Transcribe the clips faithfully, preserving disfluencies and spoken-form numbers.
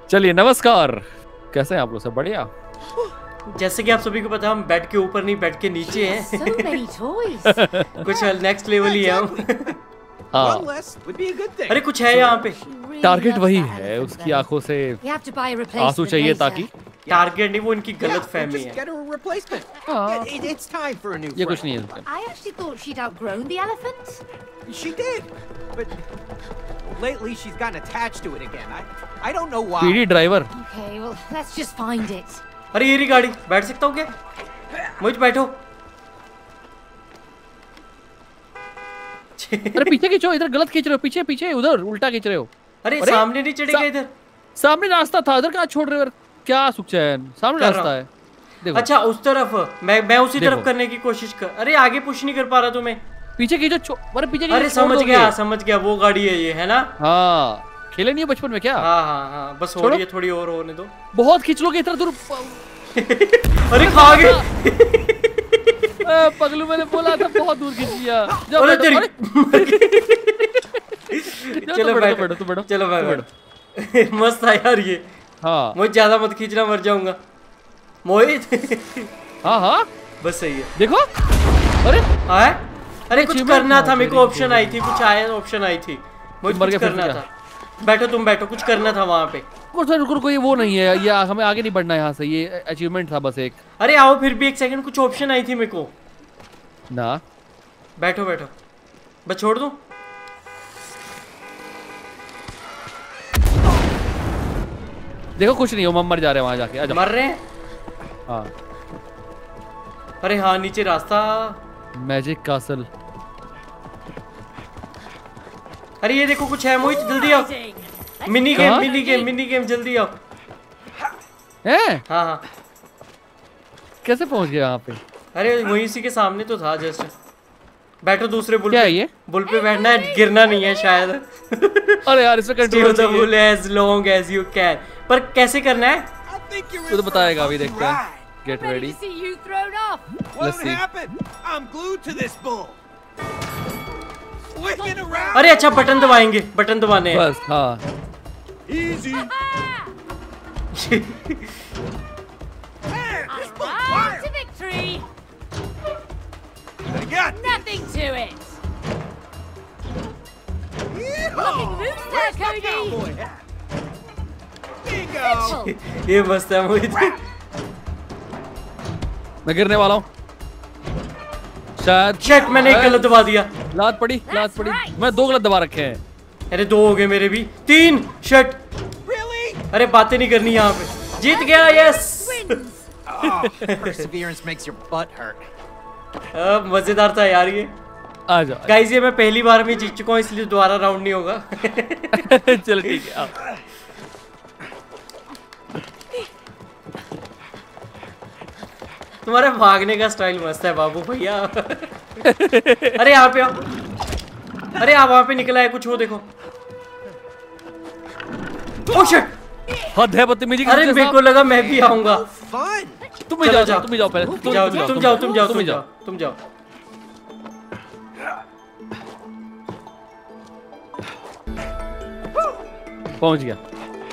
चलिए नमस्कार, कैसे हैं आप लोग? सब बढ़िया? जैसे कि आप सभी को पता हम बेड के ऊपर नहीं बेड के नीचे हैं। So many toys. कुछ नेक्स्ट लेवल ही है हम। हाँ, अरे कुछ है यहाँ पे। टारगेट वही है, उसकी आंखों से You have to buy a replacement आंसू चाहिए later. ताकि टारगेट नहीं, वो इनकी गलत फहमी है। हाँ, It- it's time for a new ये कुछ friend. नहीं है इसमें। I actually thought she'd outgrown the elephant. She did, but lately she's gotten attached to it again. I I don't know why. PD driver. Okay, well, let's just find it. अरे ये रही गाड़ी, बैठ सकता हूँ क्या? मुझ बैठो। अरे पीछे खींचो, इधर गलत खींच रहे हो, पीछे पीछे उधर उल्टा खींच रहे हो। अरे अरे, सामने नहीं चढ़ेगा सा- इधर। सामने रास्ता था, इधर कहाँ छोड़ रहे हो? क्या सुखचैन, सामने कर रहा रास्ता हूँ। है, देखो। अच्छा उस तरफ मैं मैं उसी देखो। तरफ करने की कोशिश कर। अरे आगे पुश नहीं कर पा रहा तुम्हें। पीछे खींचो, छो- अरे पीछे खींचो, अरे छोड़ समझ दोगे। गया समझ गया, वो गाड़ी है ये, है ना? हाँ, खेले नहीं है बचपन में क्या? हाँ हाँ हाँ, बस हो छोड़ो। रही है, थोड़ी और होने दो। बहुत खींच लोगे इधर दूर। अरे खा गए। ए, पगलू, मैंने बोला था बहुत दूर खींच लिया। जाओ अरे बैठो, तेरी- अरे। जाओ, चलो तुम बैठो, बैठो बैठो, तुम बैठो, चलो तुम मैं बैठो। बैठो। मस्त है यार ये। हाँ मुझे ज्यादा मत खींचना, मर जाऊंगा मोहित। हाँ हाँ, बस सही है। देखो। अरे हाँ अरे कुछ achievement करना था, था मेरे को, very ऑप्शन आई थी, कुछ आया ऑप्शन आई थी, मुझे मर कुछ गए फिर करना क्या? था। बैठो तुम बैठो, कुछ करना था वहाँ पे। रुको सर, रुको रुको, ये वो नहीं है, ये हमें आगे नहीं बढ़ना है यहाँ से, ये अचीवमेंट था बस एक। अरे आओ फिर भी एक सेकंड, कुछ ऑप्शन आई थी मेरे को। ना बैठो बैठो, बस छोड़ दूं। देखो कुछ नहीं हो, हम मर जा रहे हैं वहाँ जाके। आ जाओ। मर रहे हैं। हाँ, अरे हाँ नीचे रास्ता। Magic castle. अरे ये देखो कुछ है मोहित, जल्दी आओ। मिनी गेम कहाँ? मिनी गेम मिनी गेम, जल्दी आओ। हैं? हाँ हाँ, कैसे पहुँच गए वहाँ पे? अरे वहीं इसी के सामने तो था जस्ट। बैठो दूसरे बुल क्या पे। है ये? बुल पे बैठना है, गिरना नहीं है शायद। अरे यार, इसमें Steal कंट्रोल the चाहिए। bull as long as you can। पर कैसे करना है? I think you're तू तो in for a बताएगा, अभी bumpy देखते हैं। ride. Get Ready ready. to see you thrown off. Let's What see. happened? I'm glued to this bull. Swinging around. अरे अच्छा बटन दबाएंगे, बटन दबाने हैं। बस हाँ। Easy. Man, this bull Ah, wild. to victory. I got this. Nothing to it. Yeehaw. Looking loose there, Where's my Cody. cowboy hat? Bingo. Simple. ये मस्त है मोहित। मैं गिरने वाला हूँ शायद। शेट मैंने एक गलत दबा दिया। लात पड़ी, लात पड़ी। मैं दो गलत दबा रखे हैं। अरे दो हो गए मेरे भी, तीन। शेट, Really? अरे बातें नहीं करनी यहाँ पे। जीत गया, yes. Wins. Oh, perseverance makes your butt hurt. अब मजेदार था यार ये। आ जाओ। गाइस ये मैं पहली बार में जीत चुका हूँ, इसलिए दोबारा राउंड नहीं होगा। चलो ठीक है, आओ। तुम्हारे भागने का स्टाइल मस्त है बाबू भैया। अरे यहाँ पे आओ। अरे आप वहाँ पे निकला है कुछ, वो देखो। Oh shit. हद है बदतमीजी की। अरे तुझे मेरे साहब। को लगा मैं भी आऊंगा। Fun. तुम ही चलो, जाओ, जाओ। तुम ही जाओ पहले। तुम जाओ तुम जाओ तुम जाओ तुम तुम ही जाओ तुम जाओ। पहुंच गया।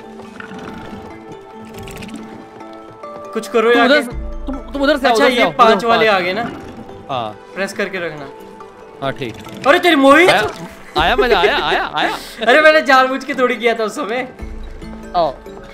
कुछ करो तुम यार। उधर तुम तुम उधर से आओ, अच्छा उधर से ये आओ, पांच उधर वाले पांच। आ गए ना, हाँ प्रेस करके रखना। हाँ ठीक। अरे तेरी मोहित। आया आया मजा आया आया आया। अरे मैंने जानबूझ के थोड़ी किया था उस समय। आओ।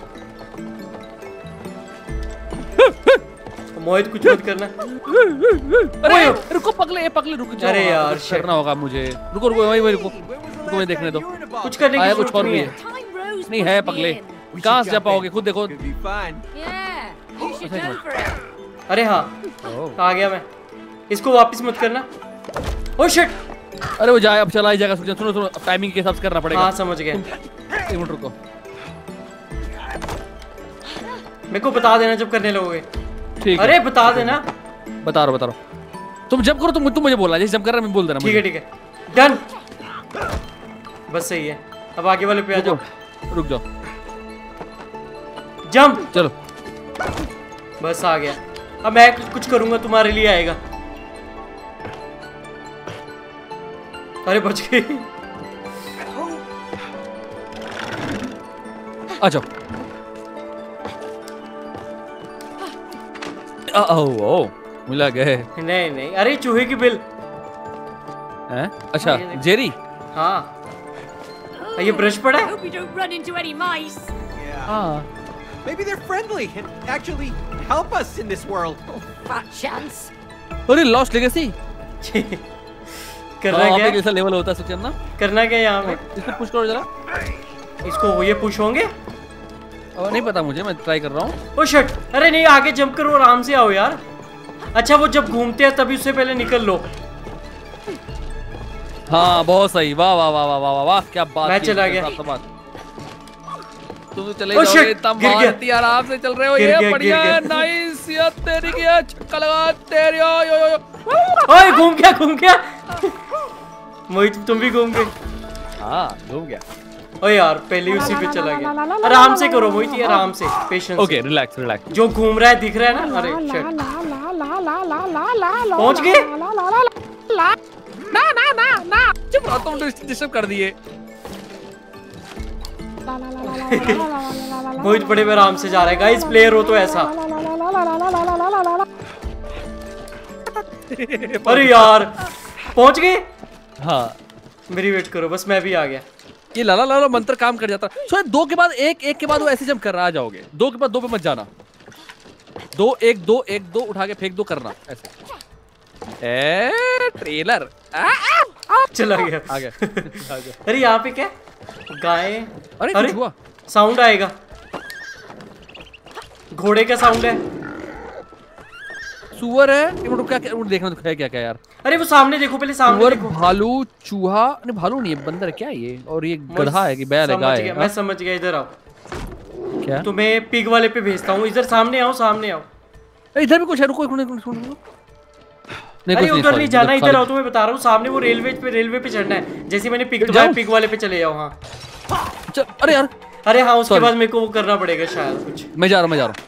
मोहित कुछ मत करना। अरे रुको पगले, ये पगले रुक जाओ। अरे यार, कुछ करना होगा मुझे। रुको रुको, वही वही रुको। रुको मैं देखने दो। कुछ करने की आया जरूरत कुछ और नहीं भी है। है। Time rose नहीं है pushed me पगले। in. कहाँ से जा पाओगे खुद देखो। Could be fun. Yeah, you should go for it. अरे हाँ ओह। आ गया मैं। इसको वापस मत करना। Oh shit. अरे वो जाए, अब चला ही जाएगा। सुनो सुनो, टाइमिंग के हिसाब से करना पड़ेगा। हाँ समझ गया। एक मिनट रुको। मेरे को बता देना जब करने लगोगे। ठीक है, अरे बता देना। बता रहा बता रहा। तुम जब करो तुम तुम मुझे बोलना, जैसे जब कर रहा है मैं बोल देना। ठीक है ठीक है, डन। बस सही है। अब आगे वाले पे आ जाओ। रुको, रुक जाओ। जंप। चलो बस आ गया। अब मैं कुछ- कुछ करूंगा, तुम्हारे लिए आएगा। अरे बच गई। आ जाओ। ओह ओह मिला गए। नहीं नहीं, अरे चूहे की बिल। हैं? अच्छा जेरी। हाँ ये ब्रश पड़ा है। Hope you don't run into any mice. Yeah. हाँ Maybe they're friendly and actually help us in this world. Oh, fat chance. अरे लॉस्ट लेगेसी। करना क्या है? कैसा लेवल होता है सचिन ना? करना क्या है यहाँ पे? इसको पुश करो जरा। इसको ये पुश होंगे? और नहीं पता मुझे, मैं ट्राई कर रहा हूँ। ओ शिट, अरे नहीं आगे जंप करो, आराम से आओ यार। अच्छा वो जब घूमते हैं तभी उससे पहले निकल लो। हाँ बहुत सही, वाह वाह वाह वाह वाह वाह क्या बात। मैं चला गया। तुम तो चले Oh, जाओगे, shit! इतना गिर गया। मारती आराम से चल रहे हो। गिर ये गया, बढ़िया गिर है, गया। नाइस या तेरी क्या छक्का लगा तेरी। यो यो यो ओए घूम गया घूम गया। मोहित तुम भी घूम गए। हाँ घूम गया। ओए यार पहले ही उसी पे चला गया। आराम से करो मोहित, ये आराम से, पेशेंस। Okay relax relax. जो घूम रहा है दिख रहा है ना। अरे शिट, पहुंच गए। ना ना ना ना चुप रहो, तुम डिस्टर्ब कर दिए। मोहित बड़े आराम से जा रहा है। गाइस प्लेयर हो तो ऐसा। अरे यार पहुंच गए। हाँ मेरी वेट करो बस, मैं भी आ गया। ये लाला लाला मंत्र काम कर जाता। सो दो के बाद एक, एक के बाद वो ऐसे जंप कर रहा, आ जाओगे। दो के बाद दो पे मत जाना। दो एक दो एक दो उठा के फेंक दो, करना ऐसे। ए ट्रेलर आ, आ, आ, चला गया आ गया आ गया। अरे यहाँ पे क्या गाय? अरे अरे कुछ हुआ। साउंड आएगा, घोड़े का साउंड है। सुअर है। एक मिनट क्या क्या देखना तो है क्या क्या यार। अरे वो सामने देखो, पहले सामने सुअर देखो। भालू चूहा, नहीं भालू नहीं है, बंदर है क्या ये। और ये गधा है कि बैल है, समझ गाय गया, है। मैं समझ गया। इधर आओ, क्या तुम्हें पिग वाले पे भेजता हूँ। इधर सामने आओ, सामने आओ। इधर भी कुछ है, रुको एक मिनट रुको रुको। नहीं अरे कुछ उधर नहीं जाना, इधर आओ। खाली- तुम्हें बता रहा हूँ, सामने वो रेलवे पे रेलवे पे चढ़ना है। जैसे मैंने पिग जाऊं? दबाया, पिग वाले पे चले जाओ। हाँ चल, अरे यार अरे हाँ, उसके Sorry. बाद मेरे को वो करना पड़ेगा शायद कुछ। मैं जा रहा हूँ मैं जा रहा हूँ।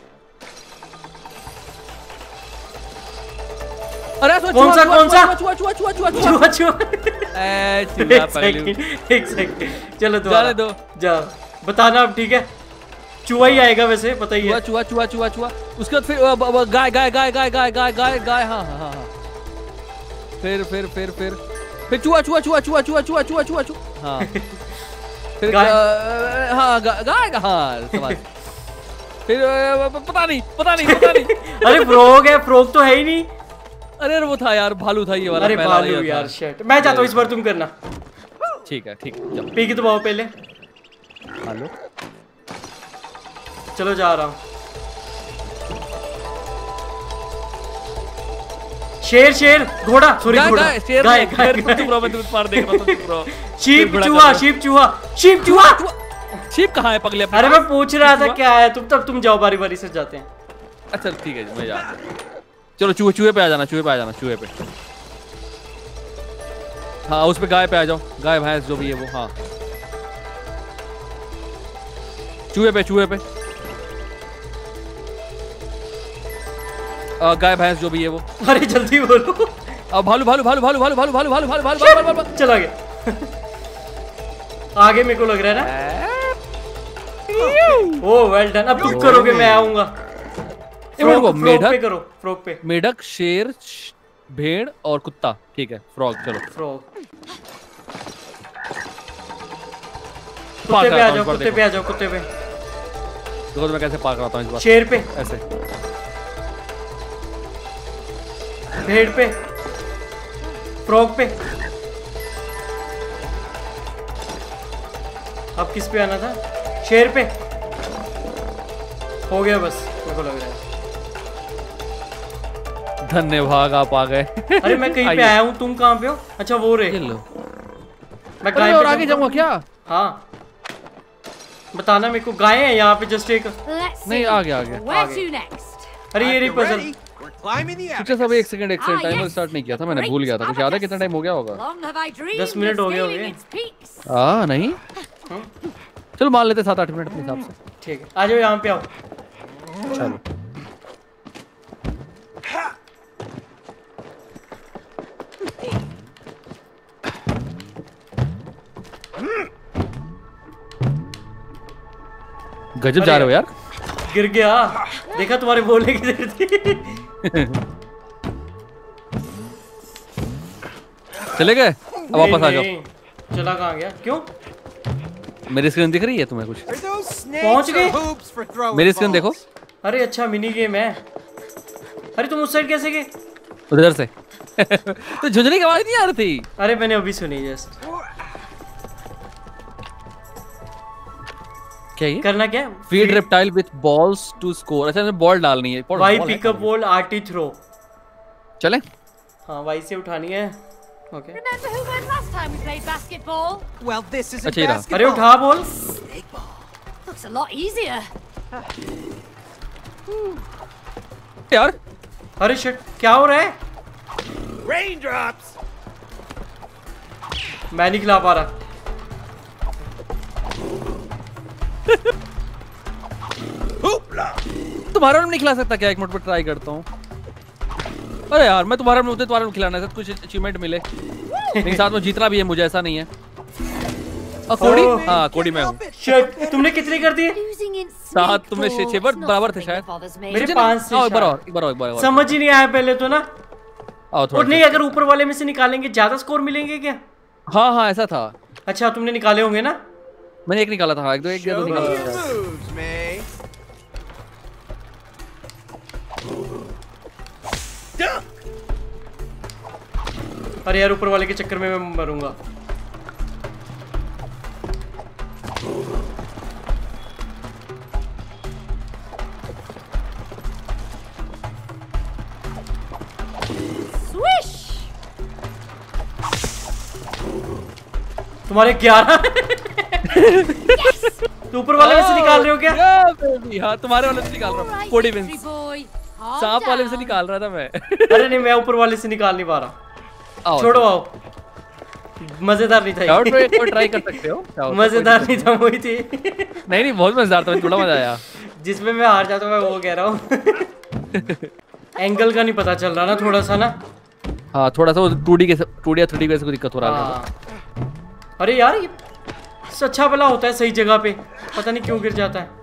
अरे चूहा, कौन सा, चूहा, कौन सा? चूहा चूहा चूहा चूहा चूहा चूहा चूहा। ए, चूहा एक पगलू। सेकंड एक सेकंड, चलो जाने दोबारा दो। जा, बताना अब ठीक है। चूहा ही आएगा वैसे, पता ही चूहा है। चूहा चूहा चूहा चूहा। उसके बाद फिर अ, ब- ब- गाय गाय गाय गाय गाय गाय गाय गाय। हाँ हाँ हाँ हाँ। फिर फिर फिर फिर फिर चूहा चूहा चूहा चूहा चूहा चूहा चूहा चूहा चूहा। हाँ फिर गाय। अ, हाँ गा- गाय का हाँ समझ। फिर अ, प- पता नहीं पता नहीं पता नहीं। अरे फ्रॉग है, फ्रॉग तो है ही नहीं। अरे वो था यार, भालू था ये वाला। अरे पहला भालू वाला यार, था। शिट। मैं जाता हूँ, इस बार तुम करना। ठीक है ठीक है, चलो पिग दबाओ पहले। हेलो चलो जा रहा हूँ। शेर शेर घोड़ा, सॉरी गाय घोड़ा, गाय शेर गाय नहीं, गाय शेर को चुप रहो, मैं तुम्हें मार देख रहा हूँ, चुप रहो। शीप घोड़ा चूहा, कर शीप चूहा, शीप चूहा। शीप कहाँ है पगले अपने अरे पास? मैं पूछ रहा था चूहा? क्या है। तुम तब तुम जाओ, बारी बारी से जाते हैं। अच्छा ठीक है जी, मैं जाता हूँ। चलो चूहे चूहे पे आ जाना, चूहे पे आ जाना, चूहे पे। हाँ उस पे गाय पे आ जाओ, गाय भैंस जो भी है वो। हाँ चूहे पे चूहे पे आ, गाय भैंस जो भी है वो। अरे जल्दी बोलो। अब भालू भालू भालू भालू भालू भालू भालू भालू भालू भालू भालू भालू भालू। चला गया। आगे मेरे को लग रहा है ना। Oh well done. अब तुम करोगे, मैं आऊंगा। एक मिनट रुको, फ्रॉग पे मेढक करो, फ्रॉग पे। मेढक शेर श- भेड़ और कुत्ता। ठीक है फ्रॉग चलो। फ्रॉग। पाक कुत्ते पे रहा आ हूँ जाओ, इस बार, कुत्ते पे आ जाओ, कुत्ते पे। देखो तो मैं कैसे पाक रहा हूँ इस बार। शेर पे, ऐसे भेड़ पे, फ्रॉग पे। अब किस पे आना था? शेर पे। हो गया बस, मेरे को लग रहा है। धन्यवाद आप आ गए। अरे मैं कहीं पे आया हूँ, तुम कहाँ पे हो? अच्छा वो रे। ये लो। मैं अरे गाय और पे आगे जाऊंगा। जाऊंगा क्या? हाँ बताना मेरे को। गाय है यहाँ पे जस्ट एक। Let's नहीं see. आ गया आ गया। Where आगे। to next? अरे ये If रही you're puzzle. ready, we're climbing the अच्छा सब एक सेकंड एक second Ah, timer yes. Start नहीं किया था मैंने, Great भूल गया था। कुछ याद है abacus. कितना टाइम हो गया होगा? Long have I dreamed दस मिनट of हो गए scaling होंगे। its peaks. हाँ नहीं चलो मान लेते सात आठ मिनट अपने हिसाब से। ठीक है, आ जाओ यहाँ पे आओ। चलो गजब जा रहे हो यार। गिर गया। देखा तुम्हारे बोलने की देर थी। चले गए, अब वापस आ जाओ। नहीं, चला कहाँ गया? क्यों? मेरी स्क्रीन दिख रही है तुम्हें कुछ? Are those पहुंच snakes गए? or hoops for throwing मेरी स्क्रीन देखो। balls? अरे अच्छा मिनी गेम है। अरे तुम उस साइड कैसे गए? उधर से। तो झुंझुनी की आवाज नहीं आ रही थी। अरे मैंने अभी सुनी जस्ट। क्या ये? करना क्या? Feed reptile with balls to score. अच्छा हमें बॉल डालनी है। बॉल- वाई बॉल है पिकअप कहाँ? Ball RT throw. चलें? हाँ वाई से उठानी है। Okay. Remember who won last time we played basketball? Well, this isn't अच्छा, ये रहा। अरे basketball. उठा ball. Looks a lot easier. यार अरे शिट क्या हो रहा है? Raindrops. मैं नहीं खिला पा रहा। तुम्हारा नाम नहीं खिला सकता क्या? एक मिनट पर ट्राई करता हूँ। अरे यार मैं तुम्हारा नाम होते तुम्हारा नाम खिलाना है, कुछ अचीवमेंट मिले। लेकिन साथ में जीतना भी है मुझे, ऐसा नहीं है। और कोडी? Oh. हाँ कोडी मैं हूँ। शिट तुमने कितने कर दिए? Losing in सात तुमने छह- छह बार not बराबर थे something शायद। that bothers me. मेरे मुझे पांच नहीं- से आओ, एक बार शायद। और, एक बार और, एक बार और। समझ ही नहीं आया पहले तो ना। आओ थोड़ा और नहीं सा। अगर ऊपर वाले में से निकालेंगे ज्यादा स्कोर मिलेंगे क्या? हाँ हाँ ऐसा था। अच्छा तुमने निकाले होंगे ना? मैंने एक निकाला था। हाँ, एक दो एक दिया Show दो me निकाला your था। moves, May. अरे यार ऊपर वाले के चक्कर में मैं मरूंगा। Swish! तुम्हारे ग्यारह। तो ऊपर वाले में से निकाल रहे हो क्या? Yeah, baby, हाँ तुम्हारे वाले से निकाल All रहा हूँ। right, कोडी victory विंस। boy. Calm सांप वाले से down. निकाल रहा था मैं। अरे नहीं मैं ऊपर वाले से निकाल नहीं पा रहा। आओ, छोड़ो आओ। मजेदार नहीं था जाओ, ये। तो एक और ट्राई कर सकते हो। जाओ, तो मजेदार कोई नहीं था वही थी। नहीं नहीं बहुत मजेदार था, थोड़ा मजा आया। जिसमें मैं हार जाता हूँ मैं वो कह रहा हूँ। एंगल का नहीं पता चल रहा ना थोड़ा सा ना। हाँ थोड़ा सा टू डी के टू डी या थ्री डी के दिक्कत हो रहा है। हाँ। अरे यार ये अच्छा भला होता है सही जगह पे, पता नहीं क्यों गिर जाता है।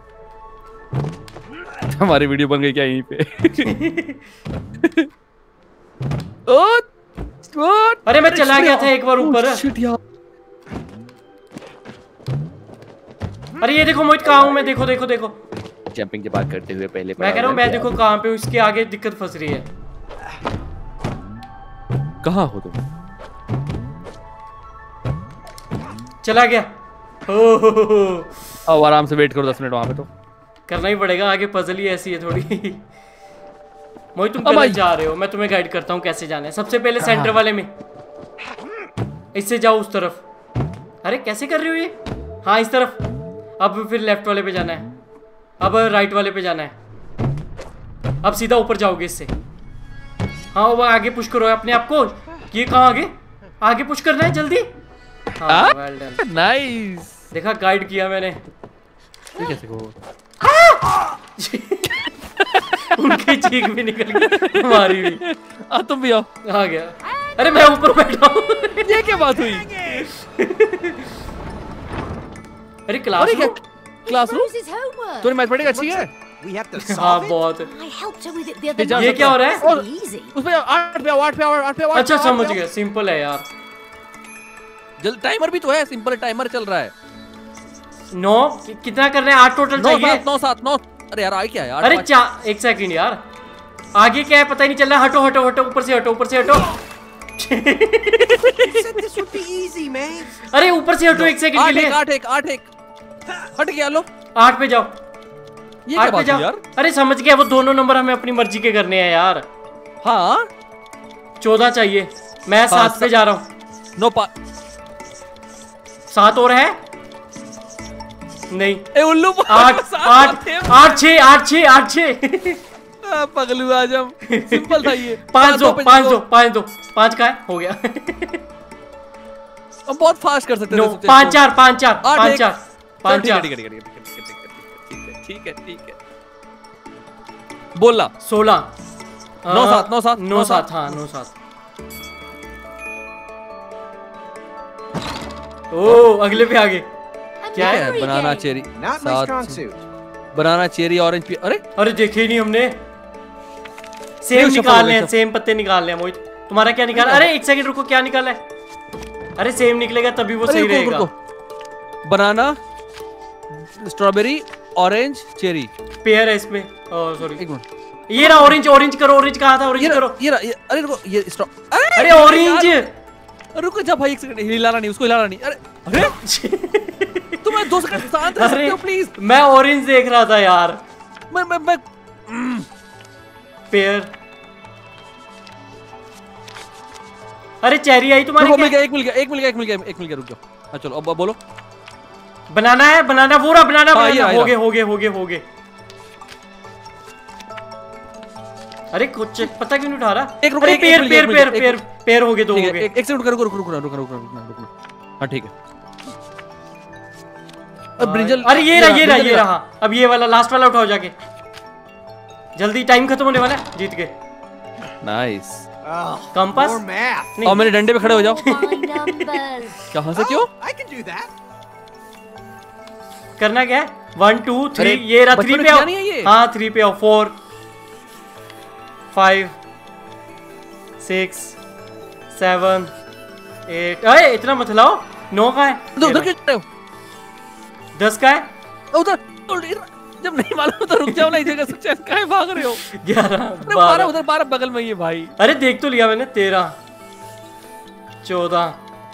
हमारी वीडियो बन गई क्या यहीं पे? ओ, ओ, अरे मैं चला गया था एक बार ऊपर। oh, shit यार। अरे ये देखो मोहित कहाँ हूँ मैं, देखो देखो देखो। जंपिंग की बात करते हुए पहले मैं कह रहा हूँ मैं देखो कहाँ पे हूँ, इसके आगे दिक्कत फंस रही है। कहाँ हो तुम? चला गया। ओहो आओ आराम से वेट करो दस मिनट वहाँ पे। तो करना ही पड़ेगा, आगे पजल ही ऐसी है थोड़ी। मोहित तुम अब आई। गलत जा रहे हो, मैं तुम्हें गाइड करता हूँ कैसे जाना है। सबसे पहले सेंटर वाले में इससे जाओ उस तरफ। अरे कैसे कर रहे हो ये? हाँ इस तरफ। अब फिर लेफ्ट वाले पे जाना है, अब राइट वाले पे जाना है। अब सीधा ऊपर जाओगे इससे। हाँ वो आगे पुश करो अपने आप को। ये कहाँ आगे? आगे पुश करना है जल्दी। हाँ वेल डन। नाइस। देखा गाइड किया मैंने। ये कैसे को? उनकी चीख भी निकल गई, हमारी भी। आ तुम भी आओ। आ गया। अरे मैं ऊपर बैठा हूँ। ये क्या बात हुई? अरे क्लास अरे क्या रूम। क्लासरूम? Rose's homework. तुम्हारी मैथमेटिक्स अच्छी है? We have to हाँ solve it. बहुत। I helped her with it the other जा night. ये क्या हो रहा है? It's easy. उसमें आठ पे आओ, आठ पे आओ, आठ पे आओ, आठ अच्छा पे आओ, समझ आठ पे गया, सिंपल है यार। आओ। जल्द टाइमर भी तो है, सिंपल टाइमर चल रहा है। नौ कि- कितना कर रहे हैं? आठ टोटल नौ चाहिए। सात नौ सात नौ। अरे यार आगे क्या है यार? अरे चा एक सेकंड यार, आगे क्या है पता ही नहीं चल रहा। हटो हटो हटो, ऊपर से हटो, ऊपर से हटो। You said this would be easy, May. अरे ऊपर से हटो एक सेकंड के आठ लिए। एक आठ एक आठ एक हट गया। लो आठ पे जाओ, ये क्या आठ पे बात जाओ। हुई यार? अरे समझ गया, वो दोनों नंबर हमें अपनी मर्जी के करने हैं यार। हाँ चौदह चाहिए, मैं सात पे जा रहा हूँ। नो पा सात और है नहीं। ए उल्लू आठ आठ आठ छः आठ छः आठ छः। पगलू आजम सिंपल था ये। पाँच दो पे पाँच दो। दो पाँच दो पाँच का है, हो गया। हम बहुत फास्ट कर सकते नो थे। पाँच चार पाँच चार आठ पाँच एक। चार पाँच चार। ठीक है ठीक है ठीक है ठीक है ठीक है। बोला सोलह नौ सात नौ सात नौ सात हाँ नौ सात। ओ अगले पे आगे क्या है? Hungry banana game. Cherry Not my strong suit. Banana cherry orange पी अरे अरे देखे ही नहीं हमने। सेम shuffle निकाल हो गए, ले, shuffle। सेम पत्ते निकाल ले मोहित। तुम्हारा क्या निकाला? अरे एक सेकंड रुको, क्या निकाला है? अरे सेम निकलेगा तभी वो अरे सही रुको, रहेगा। रुको। Banana, strawberry, orange, cherry. Pear है इसमें। ओह सॉरी, एक मिनट। ये रहा ऑरेंज। ऑरेंज करो, ऑरेंज कहाँ था? ऑरेंज ये करो। रहा, ये रहा, ये- अरे रुको, ये स्ट्रॉ अरे ऑरेंज। रुको जा भाई, एक सेकंड, हिलाना नहीं, उसको हिलाना नहीं। अरे अरे तुम दो सेकंड शांत रह सकते अरे हो प्लीज? मैं ऑरेंज देख रहा था यार। मैं मैं मैं पेयर। अरे चेरी आई तुम्हारे रुको, मिल क्या? गया, एक मिल गया, एक मिल गया, एक मिल गया, एक मिल गया, रुक जाओ। हाँ चलो, अब अब बोलो। बनाना है, बनाना पूरा बनाना, हाँ, ये बनाना। रहा, हो ये गए हो गए हो गए हो गए। अरे कुछ पता क्यों नहीं उठा रहा? एक रुको, अरे एक- पेड़ एक मिल गया, पेड़ एक मिल गया, पेड़ एक- पेड़ पेड़ हो गए, दो ठीक हो है, गए। एक एक सेकंड रुको, रुको, रुको, रुको, रुको, रुको, रुको, रुको। हाँ ठीक है। अब ब्रिंजल, अरे ये रहा, ये रहा, ब्रिंजल ये रहा। अब ये वाला लास्ट वाला उठाओ जाके, जल्दी, टाइम खत्म होने वाला है। जीत गए। Nice. Oh, Compass? more math. नहीं। और मेरे डंडे पे खड़े हो जाओ। My numbers. कहाँ से क्यों? I can do that. करना क्या है? One two three. अरे, ये रहा, बचपन थ्री में पे किया आओ। नहीं है ये? हाँ थ्री पे आओ। Four, five, six, seven, eight. अरे इतना मत लाओ। नौ का है? उधर उधर क्यों जा रहे हो? दस का है? उधर उधर- जब नहीं मालूम तो रुक जाओ ना, इस जगह से चल, काहे भाग रहे हो? ग्यारह, अरे बारह, बारह। उधर बारह बगल में ही है भाई। अरे देख तो लिया मैंने। तेरह, चौदह,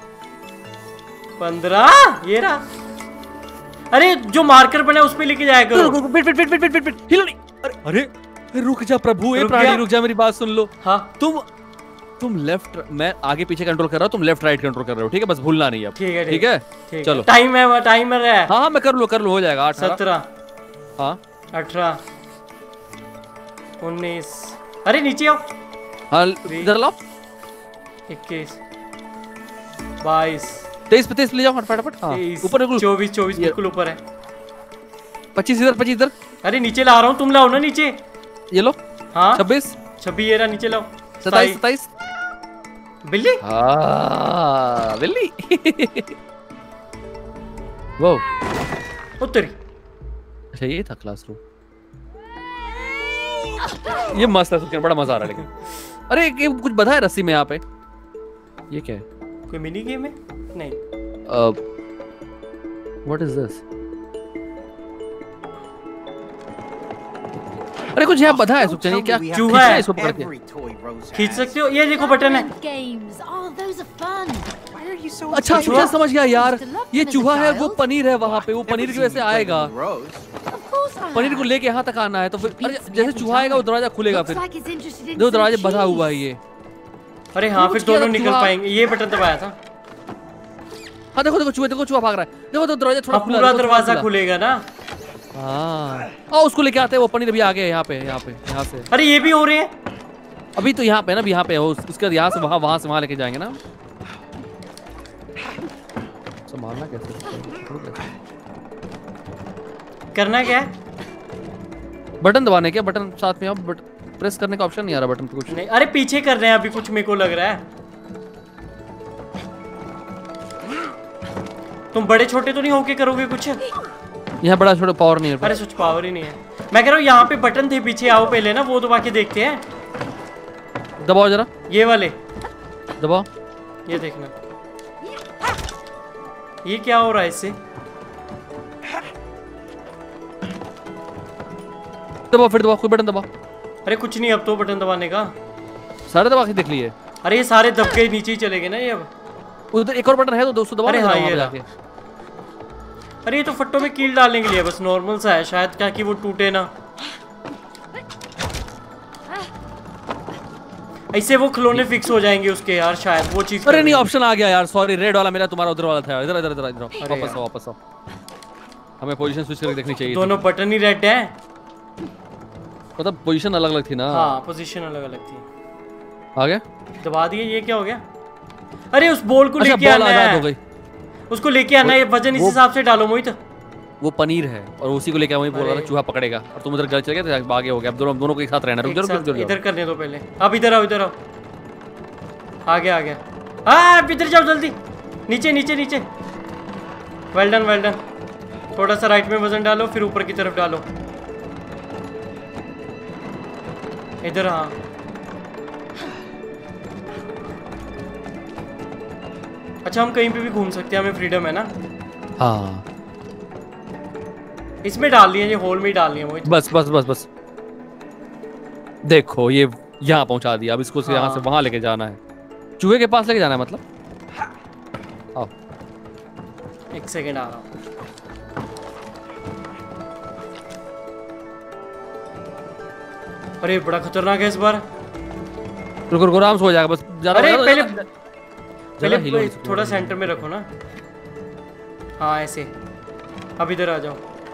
पंद्रह। ये रहा। अरे जो मार्कर बना है उस पे लेके जाया रुको, करो। रुको, bit bit bit bit bit bit bit हिलो नहीं। अरे अरे अरे, रुक जा प्रभु, ए रुक प्राणी गया? रुक जा, मेरी बात सुन लो। हाँ तुम तुम लेफ्ट, मैं आगे पीछे कंट्रोल कर रहा हूँ, तुम लेफ्ट राइट कंट्रोल कर रहे हो, ठीक है? बस भूलना नहीं अब। ठीक है, ठीक है, ठीक चलो। टाइम है, टाइमर है। हाँ हाँ, मैं कर लूँ, कर लूँ, हो जाएगा। आठ, सत्रह, हाँ अठारह, उन्नीस। अरे नीचे आओ। हाँ, इधर लाओ। इक्कीस, बाईस, तेईस पे तेईस ले जाओ, फटाफट। हाँ तेईस, ऊपर बिल्कुल। चौबीस, चौबीस ये- बिल्कुल ऊपर है। पच्चीस इधर, पच्चीस इधर, अरे नीचे ला रहा हूँ, तुम लाओ ना नीचे। ये लो। हाँ छब्बीस, छब्बीस, ये रहा, नीचे लाओ। सत्ताईस, सत्ताईस। बिल्ली। हाँ बिल्ली। वो उत्तरी। अच्छा, ये था क्लासरूम। ये मस्त है, सुन बड़ा मजा आ रहा है। लेकिन अरे एक- एक कुछ बधा है रस्सी में यहाँ पे। ये क्या है? कोई मिनी गेम है? नहीं। What is this? अरे कुछ यहाँ बधा है Don't सुखचैन, tell ये क्या? me we have चूहा to है। do इसको पकड़ के। every toy Rose खींच has. सकते हो? ये देखो बटन है। Games. Oh, those are fun. Why are you so अच्छा, obsessed मैं समझ गया यार, Used to love ये them as a चूहा है, वो child. पनीर है वहाँ पे, वो Never पनीर की seen वजह से you play आएगा। with Rose. Of course I paneer को have. लेके यहाँ तक आना है, तो फिर अरे Beats me जैसे every चूहा आएगा वो time. दरवाजा खुलेगा। Looks फिर like it's interested in दो some दरवाजे बधा cheese. हुआ है ये। अरे हाँ, कुछ फिर किया दोनों था निकल चूहा। पाएंगे। ये बटन दबाया था। हाँ देखो देखो, चूहा देखो, चूहा भाग रहा है। देखो तो दरवाजा थोड़ा अब खुला, पूरा देखो, थोड़ा दरवाजा खुला। खुलेगा ना। हाँ, और उसको लेके आते हैं, वो पनीर अभी आगे है, यहाँ पे, यहाँ पे, यहाँ से। अरे ये भी हो रहे हैं। अभी तो यहाँ पे ना, अभी यहाँ पे है वो, उसके बाद यहाँ से वहाँ, वहाँ से वहाँ लेके जाएंगे ना। संभालना कैसे? करना क्या है? बटन दबाने के, बटन साथ में, अब बट प्रेस करने का ऑप्शन नहीं आ रहा बटन पे कुछ। नहीं, अरे पीछे कर रहे हैं अभी कुछ, मेरे को लग रहा है। तुम बड़े छोटे तो नहीं होके करोगे कुछ? यहाँ बड़ा छोटा पावर नहीं है। अरे कुछ पावर ही नहीं है। मैं कह रहा हूँ यहाँ पे बटन थे, पीछे आओ पहले ना, वो दबा के देखते हैं। दबाओ जरा, ये वाले, दबाओ। ये देखना। ये क्या हो रहा है इससे? दबाओ, फिर दबाओ, कोई बटन दबाओ। अरे कुछ नहीं, अब तो बटन दबाने का। सारे दबा के देख लिए। अरे ये सारे दब के नीचे ही चले गए ना ये अब। उधर एक और बटन है तो दोस्तों दबाओ। अरे ना हाँ, जरा ये वहाँ रहा। पे जाके। अरे ये तो फट्टों में कील डालने के लिए बस, नॉर्मल सा है शायद, क्या कि वो टूटे ना। ऐसे वो खिलौने फिक्स हो जाएंगे उसके यार, शायद वो चीज। अरे नहीं, ऑप्शन आ गया यार, सॉरी, रेड वाला मेरा, तुम्हारा उधर वाला था। इधर इधर इधर इधर आओ, अरे वापस यार। आओ, वापस आओ। हमें पोजीशन स्विच करके देखनी चाहिए थी। दोनों बटन ही रेड है। मतलब पोजीशन अलग अलग थी ना। हाँ, पोजीशन अलग अलग थी। आ गया? दबा दिए। ये क्या हो गया? अरे उस बॉल को अच्छा, लेके बॉल आना आजाद है। हो गई। उसको लेके आना है, वजन इस वो- हिसाब से डालो मोहित। वो पनीर है और उसी को लेके वही बोल रहा था, अरे। चूहा पकड़ेगा और तुम उधर गल चले गए तो आगे हो गया। अब दोनों दोनों को एक साथ रहना। रुक एक जाओ, रुक साथ जाओ, रुक इधर जाओ। करने दो पहले। अब इधर आओ, इधर आओ। आ गया, आ गया। हाँ, अब इधर जाओ जल्दी। नीचे नीचे नीचे। Well done, well done. थोड़ा सा राइट में वजन डालो, फिर ऊपर की तरफ डालो। इधर हाँ, अच्छा हम कहीं पे भी घूम सकते हैं, हमें फ्रीडम है ना। हाँ इसमें डाल दिए, ये होल में ही डाल दिए मोहित। बस बस बस बस देखो ये यहाँ पहुंचा दिया। अब इसको यहाँ से हाँ। वहां लेके जाना है, चूहे के पास लेके जाना है मतलब। आओ एक सेकेंड आ रहा हूँ। अरे बड़ा खतरनाक है इस बार। रुको रुको आराम से हो जाएगा बस। ज्यादा अरे ज्यादा- पहले ज्यादा- पहले ज्यादा हिलो नहीं सकते। थोड़ा सेंटर में रखो ना। हाँ ऐसे। अब इधर आ जाओ।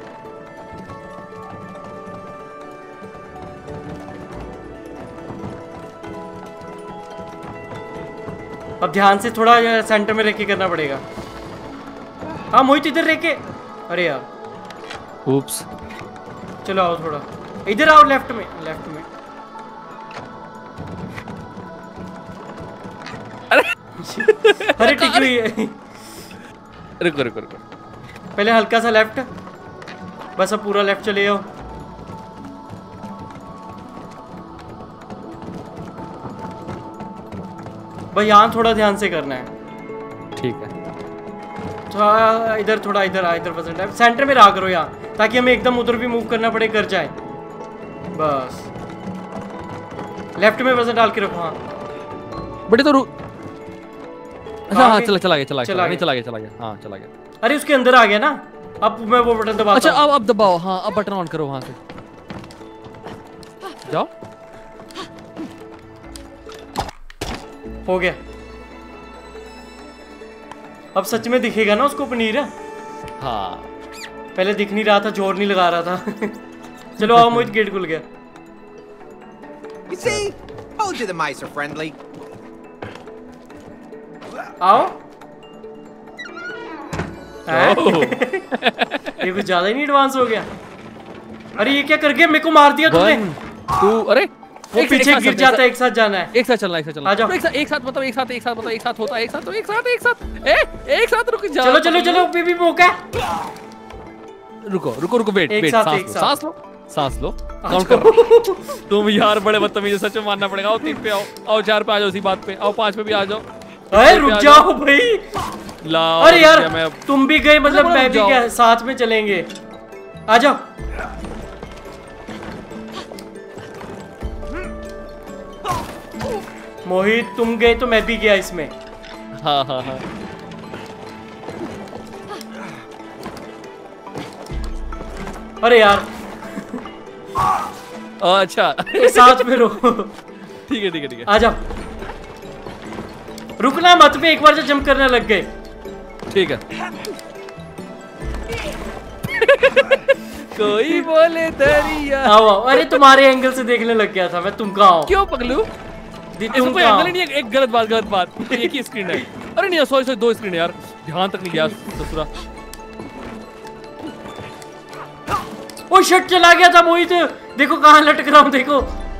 अब ध्यान से थोड़ा सेंटर में रख के करना पड़ेगा। हाँ मोहित इधर रख के। अरे यार Oops. चलो आओ थोड़ा इधर आओ, लेफ्ट में लेफ्ट में। अरे टिकी हुई है। रुको रुको रुको पहले हल्का सा लेफ्ट, बस अब पूरा लेफ्ट चले जाओ। भाई यहाँ थोड़ा ध्यान से करना है। ठीक है। थोड़ा इधर थोड़ा इधर आ, इधर परसेंट है सेंटर में रहा करो यहाँ, ताकि हमें एकदम उधर भी मूव करना पड़े, कर जाए। बस लेफ्ट में वजन डाल के रखो। हाँ बड़े तो रु... अच्छा हाँ, हाँ आगे। चला चला गया चला चला गया गया। नहीं चला गया चला गया हाँ चला गया। अरे उसके अंदर आ गया ना। अब मैं वो बटन दबाता अच्छा हूँ। अब अब दबाओ। हाँ अब बटन ऑन करो वहां से जाओ। हो गया। अब सच में दिखेगा ना उसको पनीर। हाँ पहले दिख नहीं रहा था, जोर नहीं लगा रहा था। चलो आओ मोहित, गेट खुल गया। You see? Told you the mice are friendly. आओ। हैं? ओह। ये कुछ ज्यादा ही नहीं एडवांस हो गया। अरे ये क्या कर गया, मेरे को मार दिया तूने। वन टू अरे वो एक- एक पीछे साथ गिर चलते, जाता है, एक साथ जाना है। एक साथ चलना एक साथ चलना आ जाओ। एक साथ एक साथ मतलब एक साथ एक साथ मतलब एक साथ होता है एक साथ तो एक साथ एक साथ ए एक साथ रुक जाओ। चलो चलो चलो, बेबी मौका है। रुको रुको रुको वेट एक वेट साथ, सांस एक लो साथ। सांस लो सांस लो काउंट कर। तुम यार बड़े बदतमीज सच में मानना पड़ेगा। आओ तीन पे आओ, आओ चार पे आ जाओ, इसी बात पे आओ, पांच पे भी आ जाओ। अरे रुक जाओ भाई। लाओ अरे यार मैं तुम भी गए, मतलब रुक मैं भी जाओ। क्या, साथ में चलेंगे। आ जाओ। मोहित तुम गए तो मैं भी गया इसमें। हाँ हाँ हाँ अरे यार अच्छा ये साथ में रहो। ठीक है ठीक है ठीक है आ जाओ। रुकना मत पे, एक बार जो जंप करने लग गए। ठीक है। कोई बोले दरिया। आओ आओ। अरे तुम्हारे एंगल से देखने लग गया था मैं, तुम कहाँ हो? क्यों पगलू? दी, ऐसा तुम कोई कहाँ एंगल हो? ही नहीं है। एक गलत बात गलत बात एक ही स्क्रीन है। अरे नहीं सॉरी सॉरी दो स्क्रीन है यार, ध्यान तक नहीं गया ससुरा। ओ शिट, चला गया था मोहित। देखो कहाँ लटक रहा हूँ, देखो।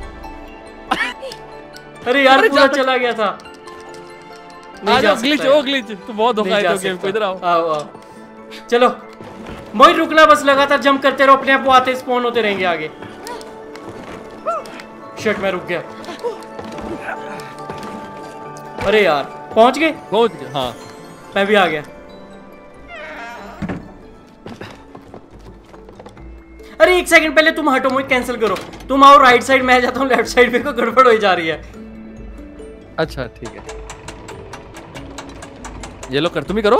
अरे यार अरे पूरा जा- चला गया था। आ नहीं जा जाओ सकता ग्लिच है। ओ ग्लिच तुम बहुत धोखा नहीं जा है गेम को। सकता। इधर आओ। आओ आओ। चलो मोहित रुकना, बस लगातार जंप करते रहो, अपने आप वो आते स्पॉन होते रहेंगे आगे। शिट मैं रुक गया। अरे यार पहुंच गए। पहुंच गए हाँ। मैं भी आ गया। अरे एक सेकंड पहले तुम हटो, मोहित कैंसिल करो। तुम आओ राइट साइड, मैं जाता हूँ लेफ्ट साइड। मेरे को गड़बड़ हो जा रही है। अच्छा ठीक है ये लो कर, तुम ही करो।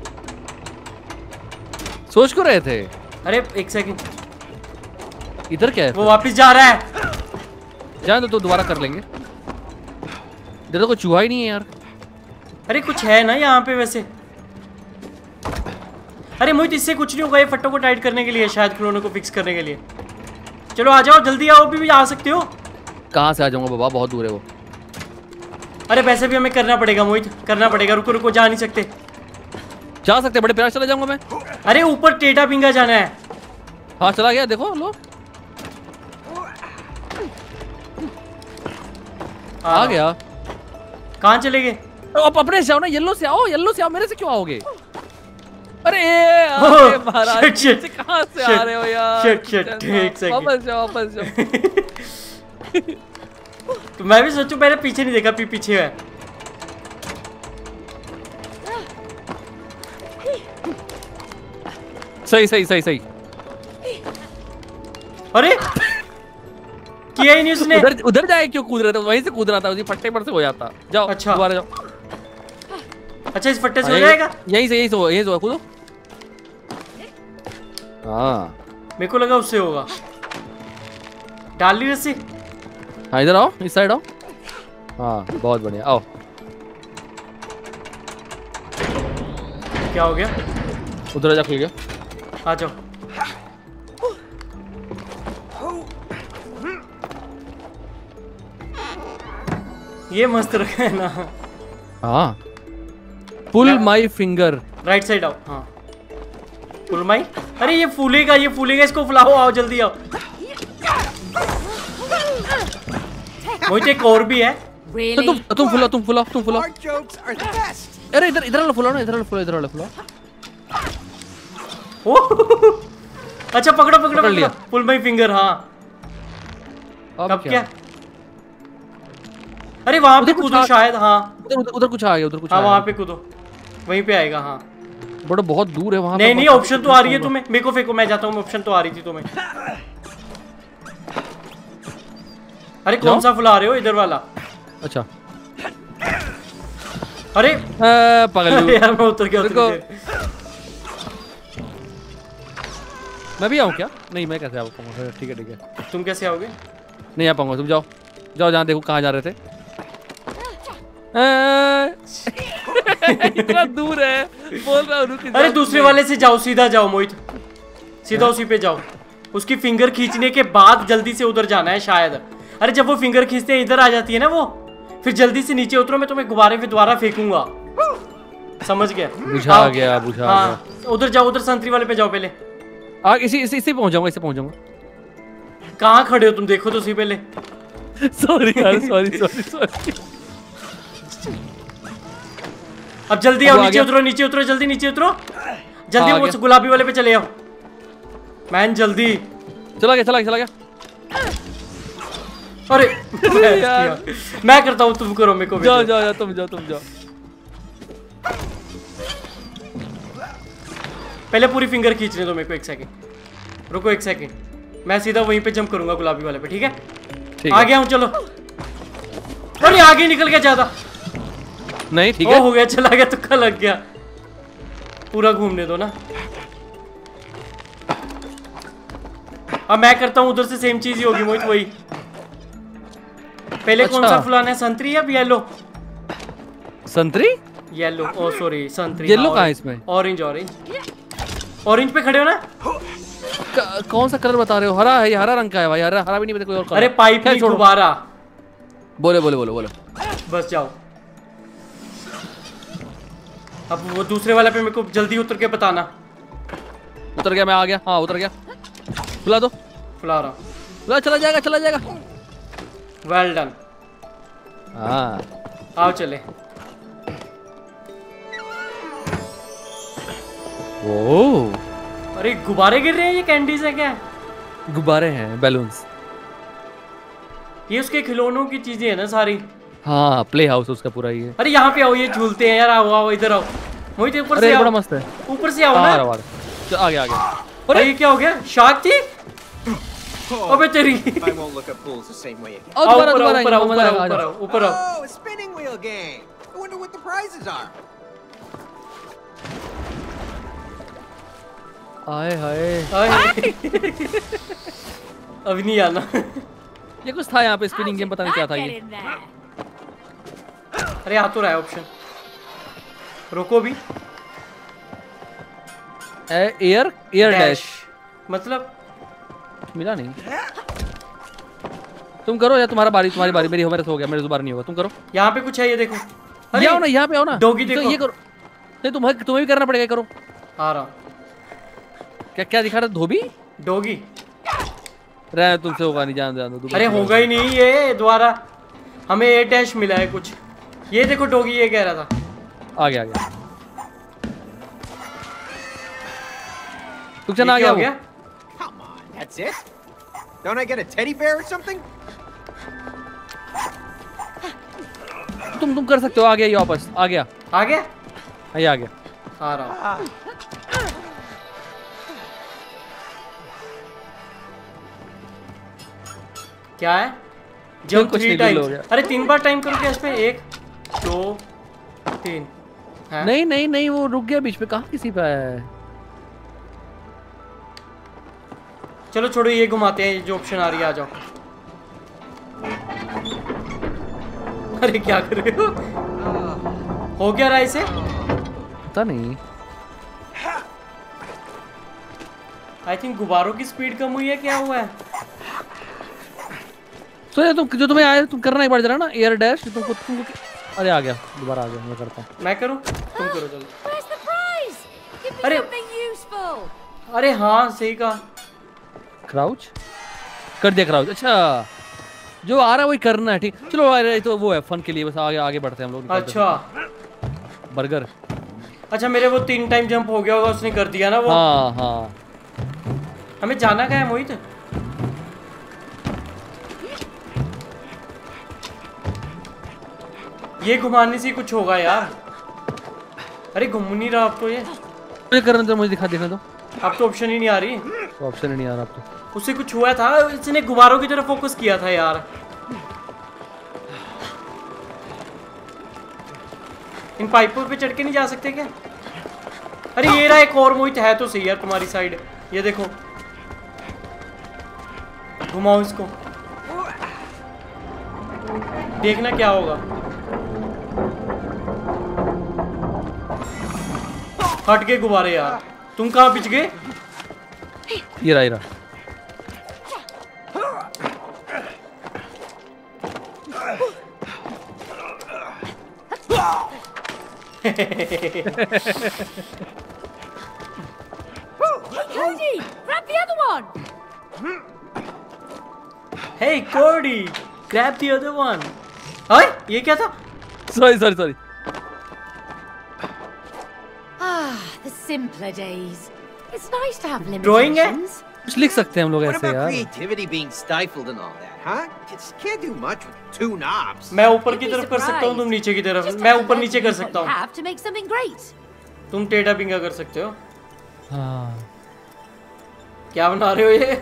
सोच क्यों रहे थे? अरे एक सेकंड, इधर क्या है? वो वापस जा रहा है। जाने दो तो दोबारा कर लेंगे। इधर तो कोई चूहा ही नहीं है यार। अरे कुछ है ना यहाँ पे वैसे। अरे मोहित इससे कुछ नहीं होगा, ये फट्टों को टाइट करने के लिए, शायद खिलौने को फिक्स करने के लिए। चलो आ जाओ जल्दी आओ, अभी भी आ सकते हो। कहाँ से आ जाऊंगा बाबा, बहुत दूर है वो। अरे वैसे भी हमें करना पड़ेगा मोहित, करना पड़ेगा। रुको रुको, जा नहीं सकते। जा सकते बड़े प्यार, चला जाऊंगा मैं। अरे ऊपर टेटा पिंगा जाना है। हाँ चला गया, देखो लो आ गया। कहाँ चले गए? अब अपने से आओ ना, येलो से आओ, येलो से आओ, मेरे से क्यों आओगे? अरे ओह, अरे महाराज shit, shit, से कहाँ से shit, आ रहे हो यार? shit, shit, चलो, एक second। वापस जाओ वापस जाओ। तो मैं भी सोचूं, मैंने पीछे नहीं देखा, पी पीछे है। सही सही सही सही। अरे किया ही नहीं उसने। उधर उधर जाए क्यों कूद रहे थे? वहीं से कूद रहा था, उसी फट्टे पर से हो जाता। जाओ अच्छा दोबारा जाओ। अच्छा इस फट्टे से हो जाएगा? यहीं से यहीं से यहीं से कूदो। हाँ मेरे को लगा उससे होगा। डाल ली रस्सी। हाँ इधर आओ, इस साइड आओ। हाँ बहुत बढ़िया, आओ। क्या हो गया? उधर जा, खुल गया। आ जाओ। ये मस्त रखा है ना। हाँ pull my finger. Right side आओ। हाँ पुल माई। अरे ये फूलेगा, ये फूलेगा, इसको फुलाओ। आओ जल्दी आओ। मुझे एक और भी है। तो तुम तुम फुलाओ, तुम फुलाओ, तुम फुलाओ। Our jokes are the best. अरे इधर इधर वाला फुलाओ ना, इधर वाला फुलाओ, इधर वाला फुलाओ। अच्छा पकड़ो पकड़ो पकड़ लिया। Pull my finger. हाँ अब अब क्या? क्या? अरे वहां पे उधर कुछ कूदो आ- शायद। हाँ उधर उधर उधर कुछ आ गया, उधर कुछ हाँ आ वहां गया। पे कूदो, वहीं पे आएगा। हाँ बड़ा बहुत दूर है वहां। नहीं नहीं ऑप्शन तो आ रही है तुम्हें। मेरे को फेंको, मैं जाता हूँ। ऑप्शन तो आ रही थी तुम्हें। अरे कौन सा फुला रहे हो? इधर वाला। अच्छा अरे पगलू। यार मैं उतर गया, उतर रुको। गया। मैं भी आऊँ क्या? नहीं मैं कैसे आ पाऊंगा? ठीक है ठीक है। तुम कैसे आओगे? नहीं आ पाऊंगा, तुम जाओ जाओ, जहाँ देखो कहाँ जा रहे थे। इतना दूर है, बोल रहा हूँ। अरे दूसरे वाले से जाओ, सीधा जाओ मोहित, सीधा उसी पे जाओ। उसकी फिंगर खींचने के बाद जल्दी से उधर जाना है शायद। अरे जब वो फिंगर खींचते हैं इधर आ जाती है ना वो, फिर जल्दी से नीचे उतरो। मैं तुम्हें गुब्बारे पे दोबारा फेंकूंगा। समझ गया? बुझा गया, बुझा गया। हाँ उधर जाओ, उधर संतरी वाले पे जाओ पहले। आ इसी इसी इसी पहुंच जाऊंगा, इसे पहुंच जाऊंगा। कहाँ खड़े हो तुम? देखो तो सही पहले। सॉरी यार, सॉरी सॉरी सॉरी। अब जल्दी आओ, नीचे उतरो, नीचे उतरो, जल्दी नीचे उतरो, जल्दी उस गुलाबी वाले पे चले आओ। मैन जल्दी। चला गया चला गया चला गया। अरे यार मैं करता हूँ, तुम करो। मेरे को जाओ जाओ जाओ, तुम जाओ तुम जाओ। पहले पूरी फिंगर खींचने दो मेरे को। एक सेकंड रुको, एक सेकंड। मैं सीधा वहीं पे जंप करूंगा गुलाबी वाले पे। ठीक है ठीक आ है। गया हूँ, चलो। अरे आगे निकल गया ज्यादा। नहीं ठीक ओ, है, हो गया, चला गया, तुक्का लग गया। पूरा घूमने दो ना। अब मैं करता हूँ उधर से, सेम चीज ही होगी मोहित, वही। पहले अच्छा। कौन सा फुलाना है? संतरी या येलो? संतरी येलो। ओ सॉरी संतरी। येलो कहाँ है इसमें? ऑरेंज ऑरेंज ऑरेंज पे खड़े हो ना? क- कौन सा कलर बता रहे हो? हरा है, हरा रंग का है भाई। हरा हरा भी नहीं पता, कोई और कलर। अरे पाइप खैर नहीं, छोड़ो। गुब्बारा। बोले बोले बोले बोले। बस जाओ। अब वो दूसरे वाले पे मेरे को जल्दी उतर के बताना। उतर गया मैं, आ गया। हाँ उतर गया। बुला दो, फुला रहा हूँ। बुला। चला जाएगा चला जाएगा। Well done. हाँ आओ चले। ओ अरे गुब्बारे गिर रहे हैं, ये कैंडीज है क्या? गुब्बारे हैं, बैलून्स। ये उसके खिलौनों की चीजें है ना सारी। हाँ प्ले हाउस उसका पूरा ही है। अरे यहाँ पे आओ, ये झूलते हैं यार। आओ आओ इधर आओ मोहित, ऊपर अरे से बड़ा आओ। मस्त है। ऊपर से आओ आ ना। रहा, आ रहा। चल, आ गया आ गया। अरे ये क्या हो गया? शार्क थी? अबे तेरी। I won't look at pools the same way again. और आओ दोबारा ऊपर आओ, दोबारा ऊपर आओ, आएंगे, ऊपर मजा आओ, आएगा, आ ऊपर जाओ। आओ, ऊपर आओ। Oh, a spinning wheel game. I wonder what the prizes are. हाय हाय। आए। अभी नहीं आना। ये कुछ था यहाँ पे, स्पिनिंग गेम, पता नहीं क्या था Get ये। in there. अरे आ तो रहा है ऑप्शन। रुको भी। एयर एयर डैश मतलब मिला नहीं। तुम करो या तुम्हारा बारी, तुम्हारी बारी। मेरी हो, मेरे से हो गया, मेरे से बार नहीं होगा। तुम करो। यहाँ पे कुछ है, ये देखो। ये आओ ना, यहाँ पे आओ ना। डॉगी तो देखो। ये करो। नहीं तुम्हें तुम्हें भी करना पड़ेगा, ये करो। आ रहा हूँ। क्या क्या दिखा रहा? धोबी डॉगी। रहे, तुमसे होगा नहीं, जान जान दो। अरे होगा ही नहीं ये दोबारा। हमें ए डैश मिला है कुछ। ये देखो डॉगी, ये कह रहा था। आ गया आ गया। तुझे ये ना आ क्या गया हो वो? गया? Come on, that's it? Don't I get a teddy bear or something? तुम तुम कर सकते हो। आ गया ये वापस, आ गया। आ गया? हाँ, ये आ गया। आ रहा हूँ। क्या है? जंप कुछ थ्री नहीं, बिल हो टाइम्स। गया। अरे तीन बार टाइम करो क्या इस पे? एक दो तीन। हाँ? नहीं नहीं नहीं, वो रुक गया बीच पे, कहाँ किसी पे आया है? चलो छोड़ो, ये घुमाते हैं, जो ऑप्शन आ रही है, आ जाओ। अरे क्या कर रहे हो? हो क्या रहा है इसे? पता नहीं। आई थिंक गुब्बारों की स्पीड कम हुई है, क्या हुआ है? तो ये तुम जो तुम्हें आया तुम करना ही पड़ जा रहा ना, एयर डैश तुमको तुमको। अरे आ गया, दोबारा आ गया, मैं करता हूँ। मैं करूँ? तुम करो चलो। Where's the prize? Give me अरे- something useful. अरे हाँ सही कहा। क्राउच कर दिया, क्राउच। अच्छा जो आ रहा है वही करना है, ठीक। चलो अरे तो वो है फन के लिए, बस आगे आगे बढ़ते हैं हम लोग। अच्छा बर्गर। अच्छा, मेरे वो तीन टाइम जंप हो गया होगा, उसने कर दिया ना वो। हाँ हाँ हमें जाना कहाँ है मोहित? ये घुमाने से ही कुछ होगा यार। अरे घूम नहीं रहा अब तो ये। मुझे करने दो, मुझे दिखा देखने दो। अब तो ऑप्शन ही नहीं आ रही। ऑप्शन ही नहीं आ रहा अब तो। उससे कुछ हुआ था, इसने गुब्बारों की तरफ फोकस किया था यार। इन पाइपों पे चढ़ के नहीं जा सकते क्या? अरे ये रहा एक और मोहित, है तो सही यार तुम्हारी साइड। ये देखो, घुमाओ इसको, देखना क्या होगा। हट गए गुब्बारे यार। तुम कहाँ पिच गए? ये रहा ये रहा। Cody, grab the other one. Hey Cody, grab the other one. अरे ये क्या था? Sorry sorry sorry. Ah, the simpler days. It's nice to have Drawing है? limitations. कुछ लिख सकते हैं हम लोग What ऐसे about यार। creativity being stifled and all that, huh? Kids can't do much with two knobs. मैं ऊपर You'd की be तरफ कर सकता हूँ, तुम surprised. नीचे की तरफ। Just मैं have to ऊपर let नीचे them कर use what सकता you हूँ। have to make something great. तुम टेढ़ा बिंगा कर सकते हो। हाँ क्या बना रहे हो ये?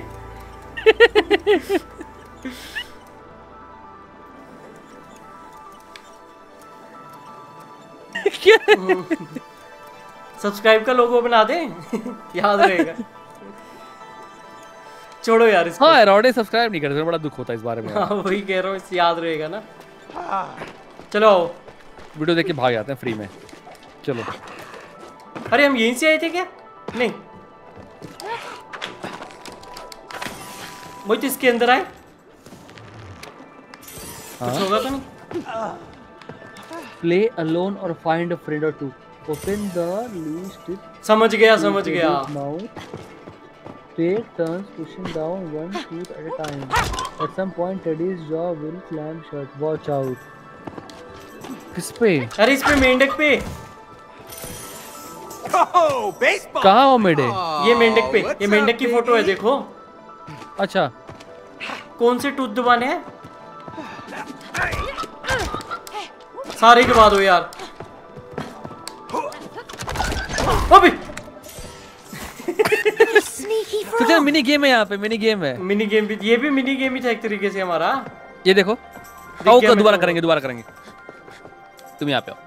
सब्सक्राइब का लोगो बना दे। याद रहेगा। छोड़ो यार इसको। हाँ रॉडे सब्सक्राइब नहीं करते, बड़ा दुख होता है इस बारे में। हाँ वही कह रहा हूँ, इस याद रहेगा ना। चलो आओ। वीडियो देख के भाग जाते हैं फ्री में। चलो। अरे हम यहीं से आए थे क्या? नहीं, वही तो इसके अंदर आए। कुछ होगा तो नहीं? Play alone or find a friend or two. Open the list. समझ गया समझ गया। Take turns pushing down one tooth at a time. At some point, Teddy's jaw will clamp shut. Watch out. किस पे? अरे इस पे मेंढक पे। Oh, baseball! कहाँ हो मेढे? ये मेंढक पे, what's ये मेंढक up, की फोटो है baby? देखो। अच्छा कौन से टूथ दबाने हैं? सारे दबा दो यार। अबे Sneaky तो frog. क्या मिनी गेम है यहाँ पे, मिनी गेम है। मिनी गेम भी, ये भी मिनी गेम ही था एक तरीके से हमारा। ये देखो। दिख आओ गया दोबारा मेरे को। करेंगे, दोबारा करेंगे। तुम यहाँ पे आओ।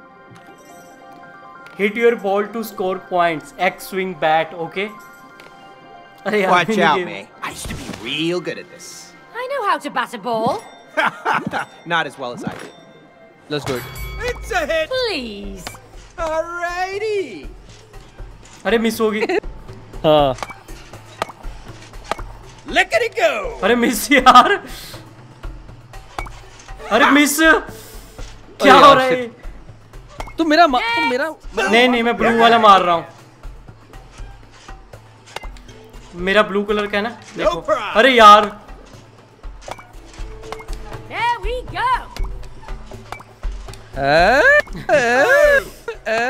Hit your ball to score points, X swing bat, okay. अरे यार Watch mini out, game। man. I used to be real good at this. I know how to bat a ball. Not as well as I did. Let's do it. It's a hit! Please. Alrighty! अरे miss होगी। हाँ Lickety go! अरे miss यार। अरे miss. क्या अरे हो यार, रहा है? shit. तुम मेरा मा- तुम मेरा नहीं नहीं, मैं ब्लू वाला मार रहा हूँ। मेरा ब्लू कलर का है ना, देखो। problem. अरे यार There we go. A? A? A?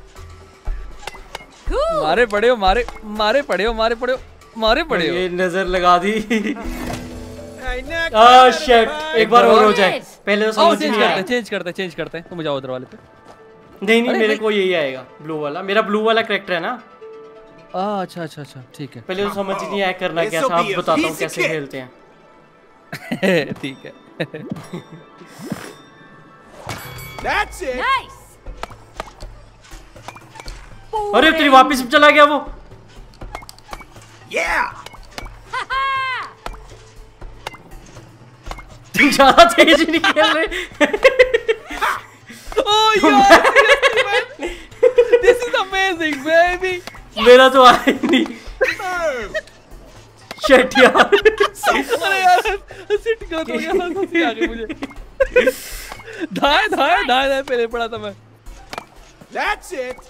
Cool. मारे पड़े हो, मारे मारे पड़े हो, मारे पड़े हो, मारे पड़े हो। ये नजर लगा दी। I knocked ah you out shit, of the एक बार और हो Yes. जाए। पहले तो आओ समझ चेंज नहीं करते आया। हैं, चेंज करते हैं, चेंज करते हैं। तुम जाओ उधर वाले पे। नहीं नहीं, अरे मेरे भाई- को यही आएगा, ब्लू वाला। मेरा ब्लू वाला कैरेक्टर है ना। आ, अच्छा अच्छा अच्छा ठीक है। पहले तो समझ ही नहीं आया करना क्या This'll था। अब be a बताता हूँ piece of कैसे cake. खेलते हैं। ठीक है। That's it. Nice. अरे तेरी वापस चला गया वो। Yeah. तुम ज्यादा तेज नहीं खेल रहे। Oh यार, seriously, man. This is amazing, baby. मेरा तो आया ही नहीं। शिट यार। अरे यार, सिट गलत हो गया, हंसी आ गई मुझे। धाए धाए धाए धाए पहले पड़ा था मैं। That's it.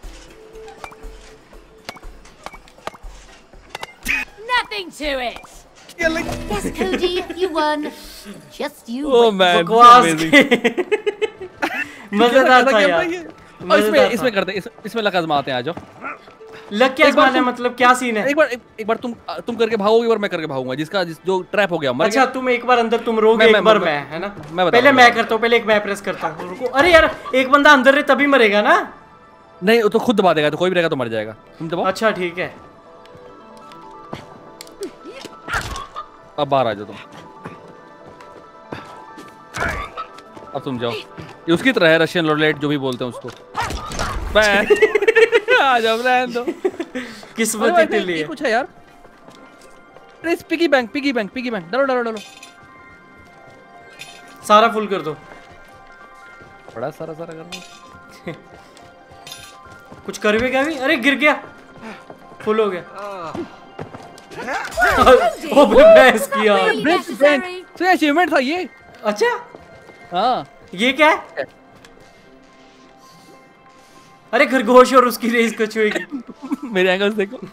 Nothing to it. Yeah, like, Yes, Cody, you won. Just you. oh win. man, बकवास amazing. के। मजेदार था यार। और इसमें मजेदार इसमें था। करते हैं, इस, इसमें लक आजमाते हैं, आ जाओ। लग क्या एक बार आजमाना है, तुम- मतलब क्या सीन है? एक बार एक, एक बार तुम तुम करके भागोगे, एक बार मैं करके भागूंगा, जिसका जिस जो ट्रैप हो गया मर अच्छा गया। तुम एक बार अंदर तुम रोगे, मैं- एक मैं- बार मैं- मैं, है ना? मैं बताऊंगा, पहले मैं बताऊंगा। करता हूँ, पहले एक मैं प्रेस करता हूँ। रुको, अरे यार एक बंदा अंदर रहे तभी मरेगा ना? नहीं, वो तो खुद दबा देगा, तो कोई भी रहेगा तो मर जाएगा। तुम दबाओ, अच्छा ठीक है। अब बाहर आ जाओ तुम। अब तुम जाओ। ये उसकी तरह है, रशियन रोलेट जो भी बोलते हैं उसको। मैं आ जाओ, रहने दो। किस्मत अरे ही भाई, तेरी ये है। कुछ है यार। अरे इस piggy bank, piggy bank, piggy bank, डालो डालो डालो। सारा फुल कर दो। बड़ा सारा सारा कर दो। कुछ कर भी क्या भी? अरे गिर गया, फुल हो गया। ओ भैंस की यार। Really bank necessary. बैंक, तो अचीवमेंट था ये। अच्छा हाँ, ये क्या है? अरे खरगोश और उसकी रेस कछुए की। मेरे एंगल से देखो।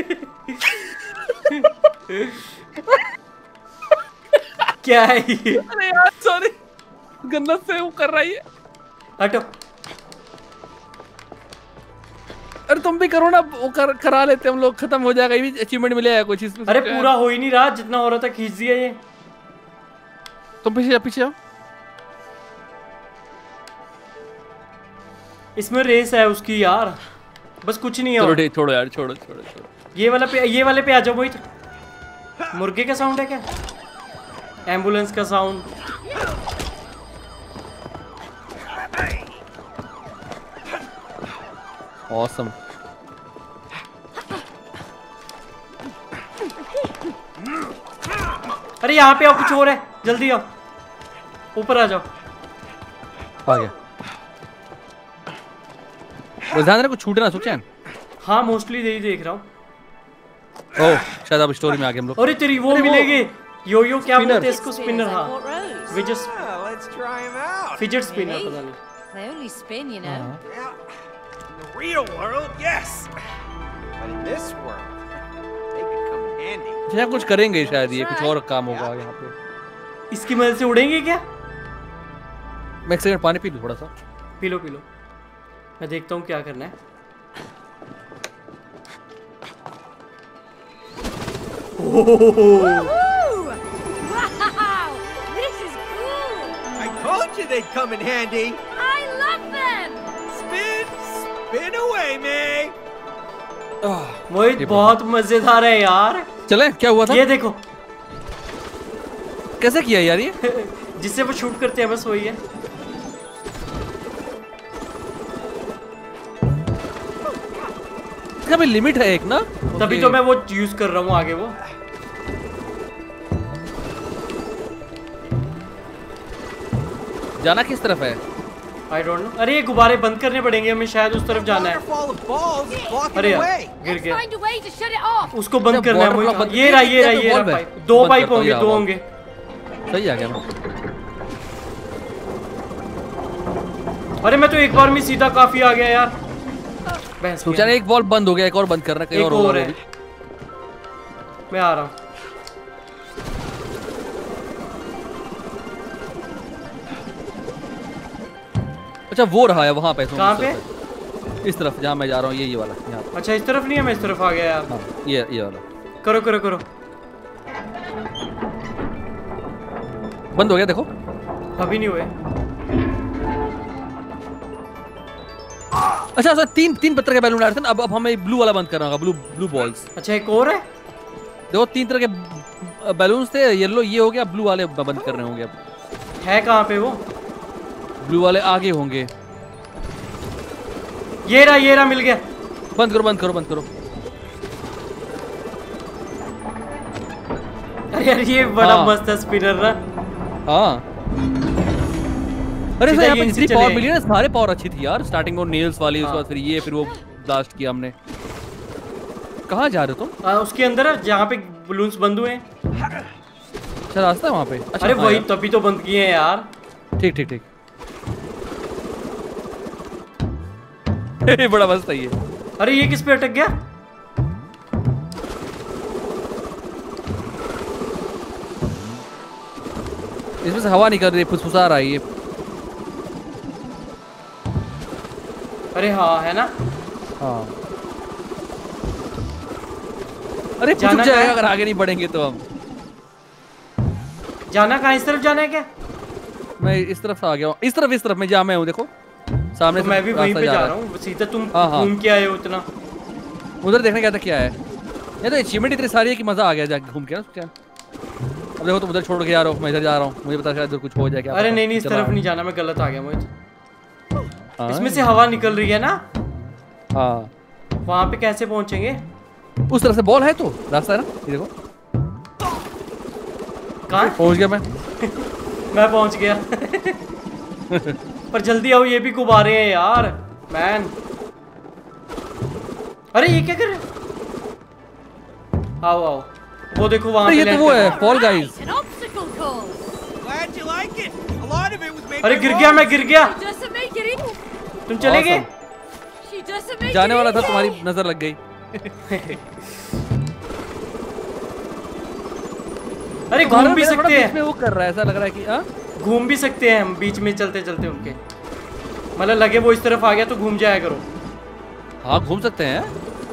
क्या है ये? अरे यार सॉरी, गंदा से वो कर रही है। हटो। अरे तुम भी करो ना, वो कर, करा लेते हम लोग, खत्म हो जाएगा। ये भी अचीवमेंट मिलेगा कुछ इसमें। अरे पूरा हो ही नहीं रहा, जितना हो रहा था खींच दिया ये। तुम पीछे जाओ, पीछे जाओ। इसमें रेस है उसकी यार, बस कुछ नहीं है चलो और। ठीक, छोड़ो यार, छोड़ो छोड़ो छोड़ो। ये वाला पे, ये वाले पे आ जाओ। मोहित, मुर्गे का साउंड है क्या? एम्बुलेंस का साउंड। ऑसम। अरे यहाँ पे आओ, कुछ और है, जल्दी आओ, ऊपर आ जाओ। आ गया। वो ध्यान रखो, छूटे ना सुचैन। हाँ मोस्टली यही देख रहा हूँ। ओह, शायद अब स्टोरी में आ गए हम लोग। अरे तेरी वो अरे वो- मिलेगी, यो यो क्या Spinner. बोलते हैं इसको? स्पिनर। Spinners, I हाँ, bought Rose. विजट Yeah, let's try him out. Fidget spinner, पता नहीं। They only spin, you know. Yeah. In the real world, yes. But in this world, they could come in handy. अच्छा, कुछ करेंगे शायद, ये कुछ और काम होगा यहाँ पे। इसकी मदद से उड़ेंगे क्या? मैं एक सेकंड पानी पी लूँ थोड़ा सा। पी लो पी लो, मैं देखता हूँ क्या करना है। Woohoo! Wow! This is cool! I told you they'd come in handy. I love them! Spin, spin away, May. मोहित बहुत मजेदार है यार। चले, क्या हुआ था? ये देखो, कैसे किया यार ये? जिससे वो शूट करते हैं बस वही है। इसका भी लिमिट है एक ना, तभी Okay. तो मैं वो यूज कर रहा हूँ आगे वो। जाना किस तरफ है? I don't know. अरे ये गुब्बारे बंद करने पड़ेंगे हमें, शायद उस तरफ जाना है। Waterfall of balls is blocking अरे the यार way. गिर Let's गया, find a way to shut it off! उसको बंद अच्छा, करना है water मोहित। block बंद- ये रहा ये रहा ये ये तो रहा valve है। पाइप। दो बंद पाइप करता हूँ, होंगे, ये दो valve। होंगे। सही आ गया मैं। अरे मैं तो एक बार में सीधा काफी आ गया यार। बहस तो चल, एक वॉल बंद हो गया, एक और बंद करना, कहीं एक और और होगा है। वो भी। मैं आ रहा हूँ। अच्छा, वो रहा है वहाँ पे। कहाँ पे? इस तरफ जहाँ मैं जा रहा हूँ, ये ये वाला, यहाँ पे। अच्छा इस तरफ नहीं है, मैं इस तरफ आ गया यार। हाँ, ये ये वाला करो करो करो। बंद हो गया, देखो। अभी नहीं हुए। अच्छा अच्छा, तीन तीन पत्थर के बैलून आ रहे थे ना, अब अब हमें ब्लू वाला बंद करना होगा, ब्लू ब्लू बॉल्स। अच्छा एक और है। देखो, तीन तरह के बैलून्स थे येलो, ये हो गया, ब्लू वाले बंद कर रहे होंगे अब। है कहाँ पे वो? ब्लू वाले आगे होंगे। ये रहा ये रहा, मिल गया। बंद करो बंद करो बंद करो। अरे यार ये बड़ा हाँ। मस्त है स्पिनर ना। हाँ अरे सीधा सर यहाँ पे यहीं से जितनी चले पावर आए। मिली ना, सारे पावर अच्छी थी यार। स्टार्टिंग में नेल्स वाली, उसके हाँ। बाद फिर ये, फिर वो ब्लास्ट किया हमने। कहाँ जा रहे हो तुम? आ, उसके अंदर है, जहाँ पे बलून्स बंद हुए हैं। अच्छा रास्ता है वहाँ पे। अच्छा अरे हाँ वही यार। तभी तो बंद किए हैं यार। ठीक ठीक ठीक। बड़ा मस्त है ये। अरे ये किस पे अटक गया? इसमें से हवा निकल रही है, फुसफुसा रहा है ये। अरे हाँ है ना। हाँ अरे जाना फुसक कहाँ जाएगा है? अगर आगे नहीं बढ़ेंगे तो हम। जाना कहाँ? इस तरफ जाना है क्या? मैं इस तरफ से आ गया हूँ, इस तरफ इस तरफ में जहाँ मैं हूँ देखो सामने तो से मैं भी वहीं रास्ता पे जा रहा रहा हूँ सीधा। तुम हाँ, हाँ। घूम के आए हो इतना। है। उधर देखने गया था क्या है। ये तो अचीवमेंट इतनी सारी है कि मजा आ गया जाके घूम के ना क्या। अब देखो तुम उधर छोड़ के जा रहे हो, मैं इधर जा रहा हूँ, मुझे पता शायद इधर कुछ हो जाए क्या अरे पता। नहीं नहीं इस चला। तरफ नहीं जाना, मैं गलत आ गया मुझे। हाँ, इसमें से हवा निकल रही है ना। हाँ वहाँ पे कैसे पहुँचेंगे? उस तरफ से बॉल है तो रास्ता है ना, ये देखो कहाँ? पहुंच गया मैं। मैं पहुँच गया। पर जल्दी आओ, ये भी गुब्बारे हैं यार मैन। अरे ये क्या कर रहे? आओ आओ, वो देखो वहाँ अरे पे ये तो लैंड वो कर है रहा है। Fall Guys. An obstacle course. Glad you like it. A lot of it was made अरे by गिर गया, मैं walls. गिर गया। She doesn't make it easy. तुम चले गए? She doesn't make जाने it वाला था, easy. तुम्हारी नजर लग गई। अरे घूम भी सकते बीच हैं, में वो कर रहा है, ऐसा लग रहा है कि हाँ घूम भी सकते हैं हम बीच में चलते चलते उनके। मतलब लगे वो इस तरफ आ गया तो घूम जाया करो। हाँ घूम सकते हैं,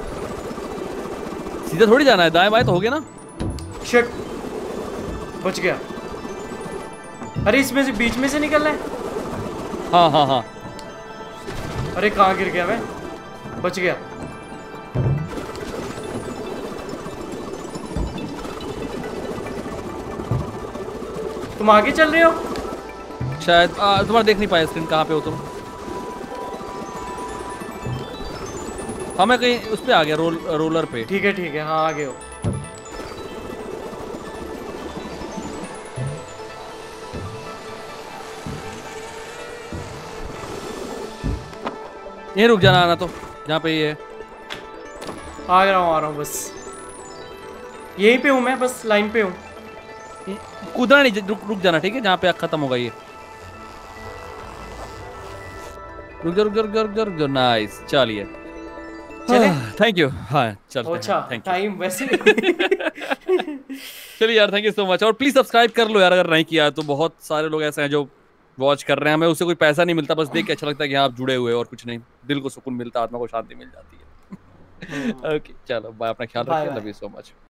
सीधा थोड़ी जाना है, दाएं बाएं तो हो गया ना। शिट, बच गया। अरे इसमें से बीच में से निकलना है। हाँ हाँ हाँ अरे कहाँ गिर गया मैं? बच गया। तुम आगे चल रहे हो? शायद आ, तुम्हारा देख नहीं पाया स्क्रीन, कहाँ पे हो तुम। हाँ मैं कहीं उस पे आ गया, रोल रोलर पे। ठीक है ठीक है, हाँ आगे हो। यहीं रुक जाना, आना तो जहाँ पे ये है। आ रहा हूँ आ रहा हूँ, बस यहीं पे हूँ मैं, बस लाइन पे हूँ। कूदना नहीं, रुक रुक जाना ठीक है, जहाँ पे खत्म होगा ये। रुक जा रुक जा रुक जा रुक जा रुक जा। नाइस, चलिए चले? Thank you. हाँ चलते हैं, अच्छा थैंक यू। टाइम वैसे। चलिए यार, थैंक यू सो मच। और प्लीज सब्सक्राइब कर लो यार अगर नहीं किया तो। बहुत सारे लोग ऐसे हैं जो वॉच कर रहे हैं, हमें उससे कोई पैसा नहीं मिलता, बस देख के अच्छा लगता है कि हाँ आप जुड़े हुए हो, और कुछ नहीं। दिल को सुकून मिलता है, आत्मा को शांति मिल जाती है। ओके चलो बाय, अपना ख्याल Bye, रखिए, bye. Love you so much.